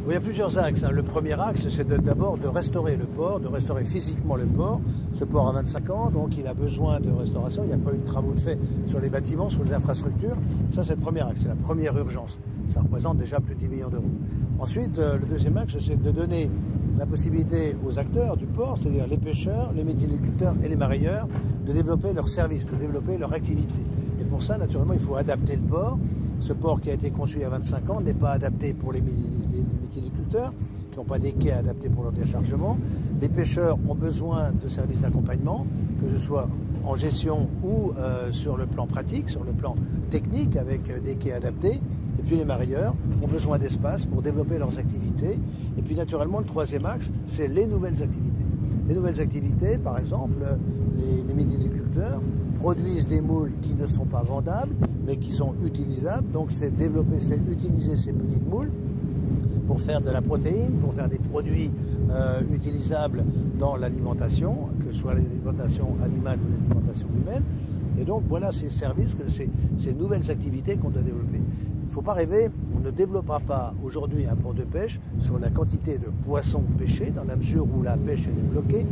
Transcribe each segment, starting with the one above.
Il y a plusieurs axes. Le premier axe, c'est d'abord de restaurer le port, de restaurer physiquement le port. Ce port a 25 ans, donc il a besoin de restauration. Il n'y a pas eu de travaux de fait sur les bâtiments, sur les infrastructures. Ça, c'est le premier axe, c'est la première urgence. Ça représente déjà plus de 10 millions d'euros. Ensuite, le deuxième axe, c'est de donner la possibilité aux acteurs du port, c'est-à-dire les pêcheurs, les méthaniseurs et les marailleurs, de développer leurs services, de développer leur activité. Et pour ça, naturellement, il faut adapter le port. Ce port qui a été conçu il y a 25 ans n'est pas adapté pour les méthaniseurs qui n'ont pas des quais adaptés pour leur déchargement. Les pêcheurs ont besoin de services d'accompagnement, que ce soit en gestion ou sur le plan pratique, sur le plan technique avec des quais adaptés. Et puis les marailleurs ont besoin d'espace pour développer leurs activités. Et puis naturellement, le troisième axe, c'est les nouvelles activités. Les nouvelles activités, par exemple, les méthaniseurs produisent des moules qui ne sont pas vendables, mais qui sont utilisables. Donc c'est développer, c'est utiliser ces petites moules pour faire de la protéine, pour faire des produits utilisables dans l'alimentation, que ce soit l'alimentation animale ou l'alimentation humaine. Et donc voilà ces services, ces nouvelles activités qu'on doit développer. Il ne faut pas rêver, on ne développera pas aujourd'hui un port de pêche sur la quantité de poissons pêchés, dans la mesure où la pêche elle est bloquée.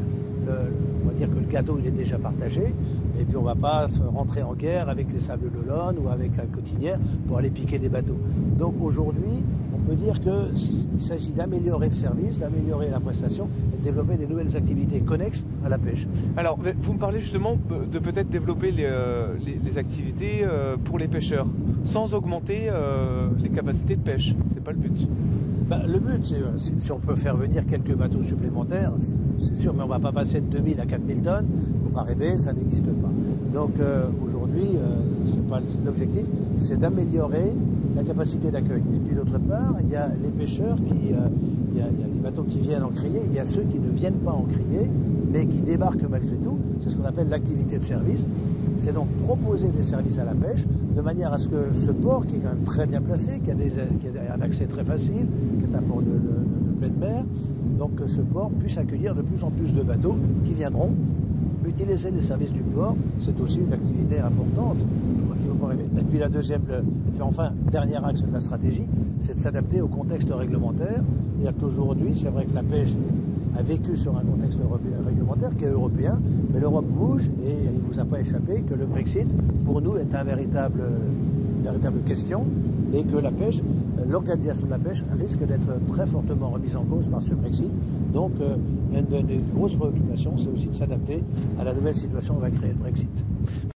On va dire que le gâteau il est déjà partagé, et puis on ne va pas rentrer en guerre avec les sables d'Olonne ou avec la Cotinière pour aller piquer des bateaux. Donc aujourd'hui, on peut dire qu'il s'agit d'améliorer le service, d'améliorer la prestation et de développer des nouvelles activités connexes à la pêche. Alors, vous me parlez justement de peut-être développer les activités pour les pêcheurs, sans augmenter les capacités de pêche. C'est pas le but. Le but, c'est si on peut faire venir quelques bateaux supplémentaires, c'est sûr, mais on ne va pas passer de 2000 à 4000 tonnes. Il ne faut pas rêver, ça n'existe pas. Donc aujourd'hui, l'objectif, c'est d'améliorer la capacité d'accueil. Et puis d'autre part, il y a les pêcheurs, il y a les bateaux qui viennent en crier, il y a ceux qui ne viennent pas en crier, mais qui débarquent malgré tout. C'est ce qu'on appelle l'activité de service. C'est donc proposer des services à la pêche, de manière à ce que ce port, qui est quand même très bien placé, qui a un accès très facile, qui est un port de pleine mer, donc que ce port puisse accueillir de plus en plus de bateaux qui viendront utiliser les services du port. C'est aussi une activité importante. Et puis enfin, dernier axe de la stratégie, c'est de s'adapter au contexte réglementaire. C'est-à-dire qu'aujourd'hui, c'est vrai que la pêche a vécu sur un contexte réglementaire qui est européen, mais l'Europe bouge et il ne vous a pas échappé que le Brexit, pour nous, est une véritable question et que la pêche, l'organisation de la pêche risque d'être très fortement remise en cause par ce Brexit. Donc, une des grosses préoccupations, c'est aussi de s'adapter à la nouvelle situation que va créer le Brexit.